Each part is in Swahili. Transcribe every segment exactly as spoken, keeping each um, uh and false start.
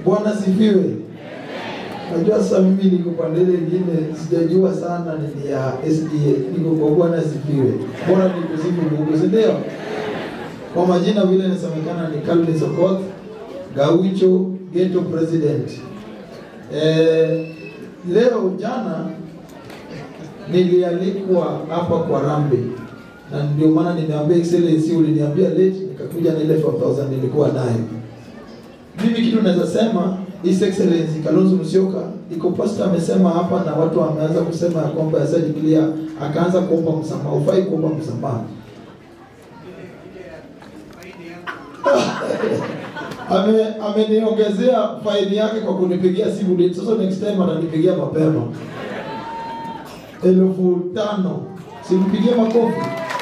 Bwana sifiwe. Najua sasa mimi niko pande nyingine, sijajua sana ni ya S D A, niko kwa Bwana sifiwe. Bwana nikusifu Mungu, si ndio? Kwa majina vile inasemekana ni Kalonzo Okoth, Gaucho, Ghetto President. Eh, leo jana nilialikwa hapa kwa Rambe. Na ndio maana nimeambia Excellency uliniambia late, nikakuja na ile four thousand nilikuwa nayo. Mimi kitu naweza sema His Excellency Kalonzo Musyoka, iko pastor amesema hapa na watu wameanza kusema ya kwamba yasa Biblia akaanza kuomba msamaha, ufai kuomba msamaha. Ame ameniongezea faini yake kwa kunipigia simu late. Sasa next time atanipigia mapema. Elfu tano. Simpigie makofi.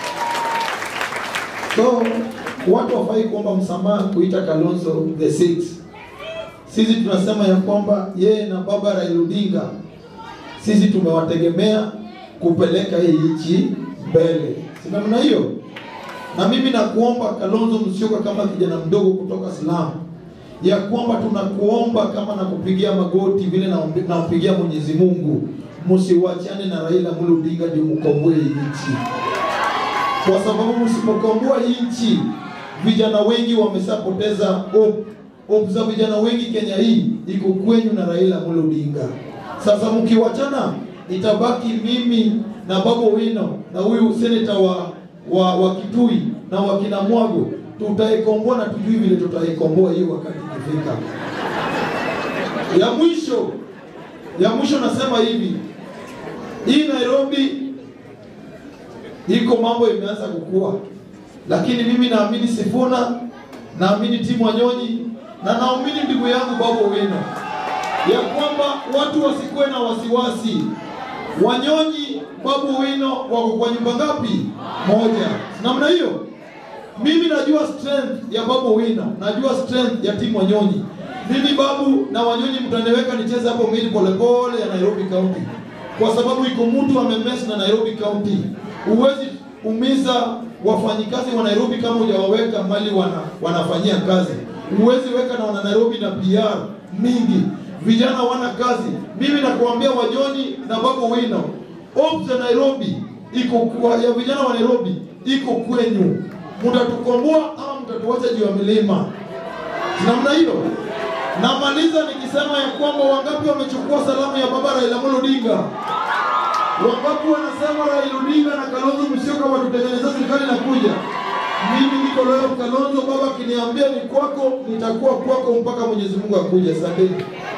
So watu wafai kuomba msamaha kuita Kalonzo the sixth. Sisi tunasema ya kwamba yeye na baba Raila Odinga sisi tumewategemea kupeleka hii nchi mbele. Sina maana hiyo. Na mimi nakuomba Kalonzo Musyoka kama kijana mdogo kutoka Islam, ya kwamba tunakuomba kama nakupigia magoti vile na napigia Mwenyezi Mungu, msiwachane na Raila Odinga ndio mkomboe hii nchi. Kwa sababu msipokomboa hii nchi, vijana wengi wameshapoteza hope. Hope za vijana wengi Kenya hii iko kwenyu na Raila Odinga. Sasa mkiwachana, itabaki mimi na Babu Wino na huyu senator wa wa, wa Kitui na wa Kinamwago. Tutaikomboa na tujui vile tutaikomboa hiyo wakati ikifika. Ya mwisho, ya mwisho nasema hivi. Hii Nairobi iko mambo imeanza kukua. Lakini mimi naamini Sifuna, naamini Timu Wanyonyi, na naamini ndugu yangu Babu Wino, ya kwamba watu wasikuwe na wasiwasi. Wanyonyi, Babu Wino wako kwa nyumba ngapi? Moja. Namna hiyo, mimi najua strength ya Babu Wino, najua strength ya Timu Wanyonyi. Mimi Babu na Wanyonyi mtaniweka nicheze hapo mimi pole pole ya Nairobi County. Kwa sababu iko mtu amemess na Nairobi County. Uwezi umiza wafanyikazi wa Nairobi kama hujawaweka mali wana wanafanyia kazi. Uwezi weka na wana Nairobi na P R mingi. Vijana wana kazi. Mimi nakuambia Wanyonyi na Babu Wino, hope za Nairobi iko kwa ya vijana wa Nairobi iko kwenyu. Mtatukomboa ama mtatuacha juu ya milima. Namna hiyo. Namaliza nikisema ya kwamba wangapi wamechukua salamu ya baba Raila Odinga? Wangapi wanasema Raila Odinga na Kalonzo Musyoka watutengeneza serikali na kuja? Mimi niko leo Kalonzo, baba kiniambia ni kwako, nitakuwa kwako mpaka Mwenyezi Mungu akuje. Asante.